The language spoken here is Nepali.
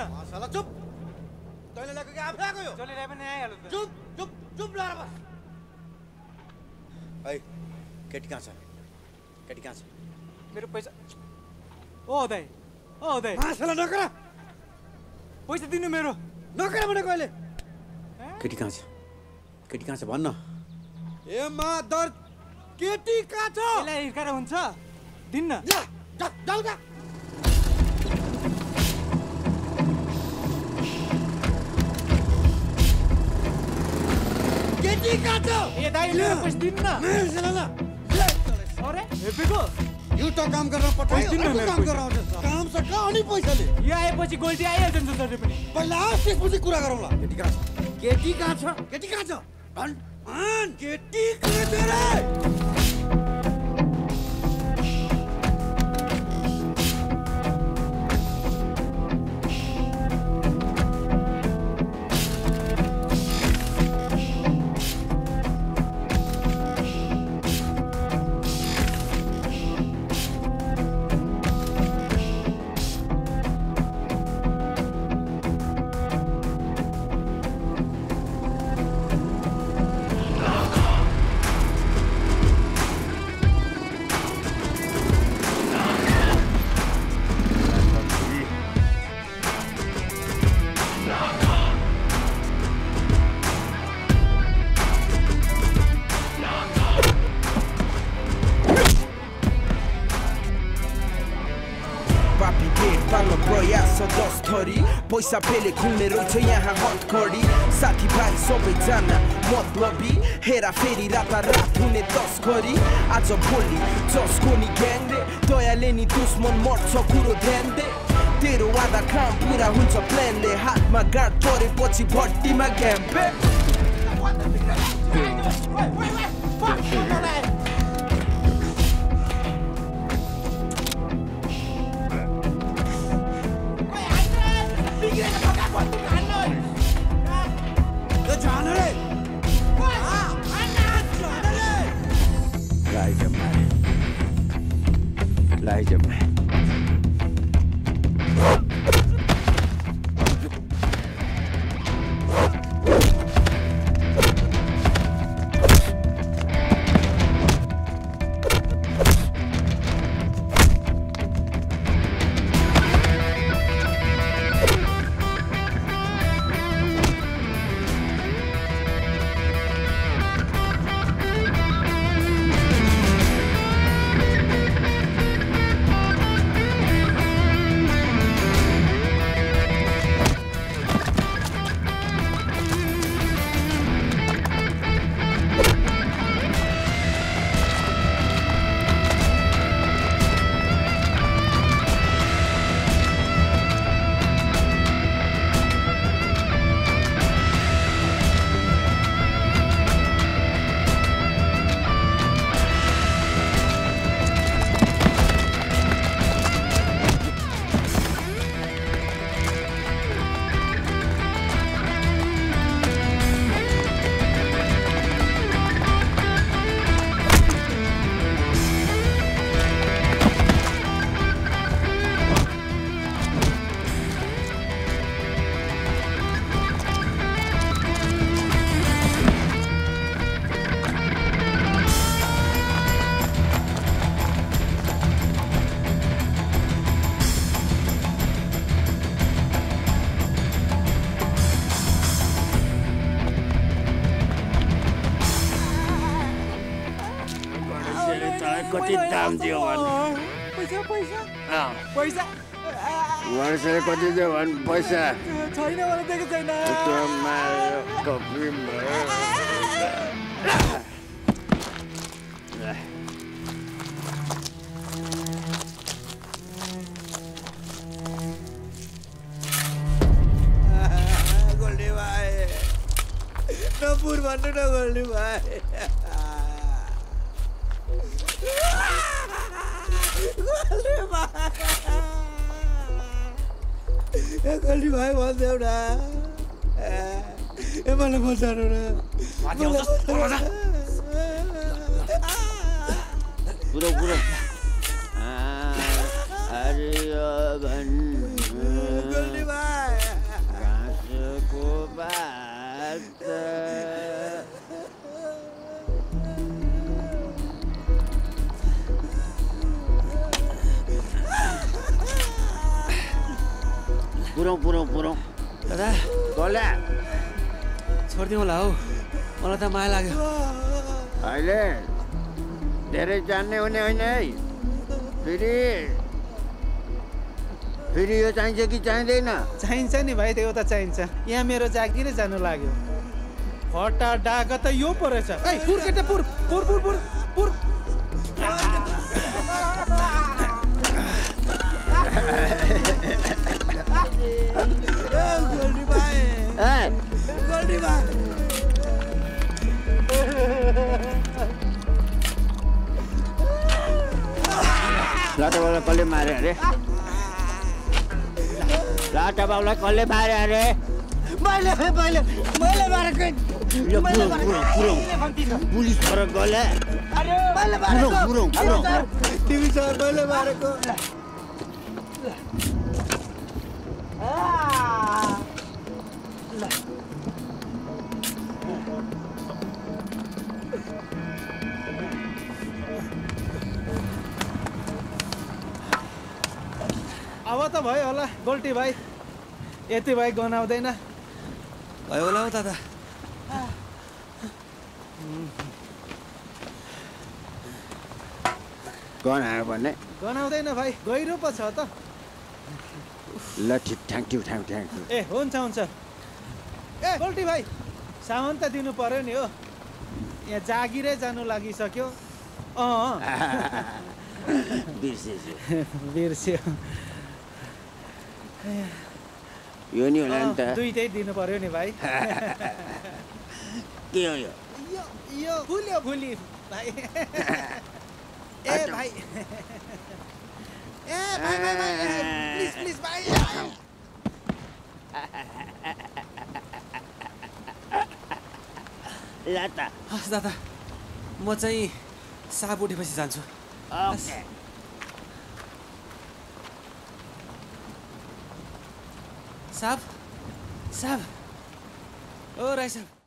साला चुप तैँले ल्याएको कि आफै आएको यो जसले ल्याए पनि आइहाल्यो त चुप चुप चुप लाएर बस ऐ केटी कहाँ छ केटी कहाँ छ मेरो पैसा ओ दाइ साला नकर पैसा दिनु मेरो नकर भने कहिले केटी कहाँ छ भन्न ए मादर केटी कहाँ छ यसलाई हिर्काएर हुन्छ दिन्न जाऊ जा केटी कहाँ छ ए दाइ मेरो पैसा दिन्न अरे हेपेको यो त काम गरेर पठायो काम गरेर आउँछ काम सका अनि पैसा ले यो आएपछि गोल्टी आइहाल्छ नि जसले पनि पहिला त्यसपछि कुरा गरौँला केटी कहाँ छ केटी कहाँ छ केटी कहाँ छ भन् केटी कहाँ छ रे पैसा पेले घुम्ने रहेछ यहाँ हतकडी साथीभाइ सबैजना मतलबी हेराफेरी रातारात हुने तस्करी आज भोलि जसको नि ग्याङ रे दयाले नि दुश्मन मर्छ कुरो ध्यान दे तेरो वादा काम पुरा हुन्छ प्लानले हातमा गाड परेपछि भट्टीमा घ्याम्पे कति दाम दियो भन् पैसा वर्षले कति दियो भन् पैसा छैन मलाई दिएको छैन गोल्डी भाइ नपुर भन्नु न गोल्डी भाइ गोल्डी भाइ भनिदेऊ न मलाई बचाउनु न पुरो गोल्डी भाइ पुरौँ दादा गोले छोडिदिउँ होला हौ मलाई त माया लाग्यो अहिले धेरै जान्ने हुने होइन है फेरि यो चाहिन्छ कि चाहिँदैन चाहिन्छ नि भाइ त्यो त चाहिन्छ यहाँ मेरो जागिरै जानु लाग्यो फटा डाका त यो पो रहेछ ए पुर केटा पुर पुर पुर पुर पुर गोल्डी भाइ गोल्डी भाइ लाटा बाउलाई कसले मारे अरे लाटा बाउलाई कसले मारे अरे मैले मारेको यो पुरौँ पुलिस फरक गोले पुरौँ टिभी सर मैले मारेको अब त भयो होला गोल्टी भाइ यति भाइ गनाउँदैन भयो होला हौ दादा कौन आयो भन्ने गनाउँदैन भाइ गहिरो पो छ त ल ठिक थ्याङ्क यू ए हुन्छ ए गोल्टी भाइ सामान त दिनु पर्यो नि हो यहाँ जागिरै जानु लागिसक्यो बिर्स्यो यो नि होला नि त दुइटै दिनु पर्यो नि भाइ के हो यो यो फुली भाइ ए भाइ प्लिज भाइ लाटा हस् दादा म चाहिँ साप उठेपछि जान्छु ओके साप ओ राई साहब